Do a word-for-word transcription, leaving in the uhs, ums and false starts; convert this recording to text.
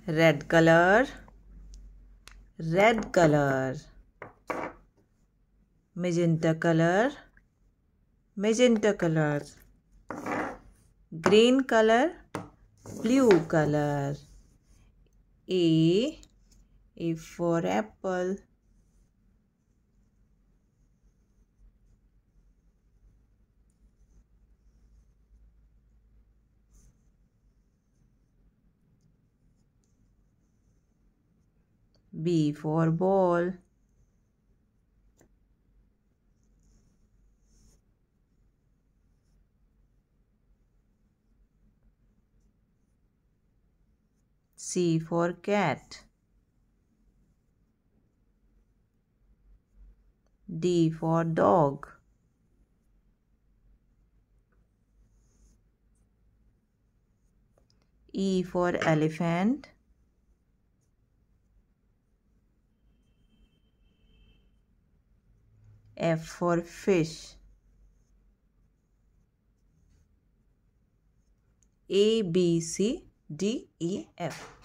red color, red color. Magenta color, magenta color. Green color, blue color. A, A for apple. B for ball. C for cat. D for dog. E for elephant. F for fish. A, B, C, D, E, F.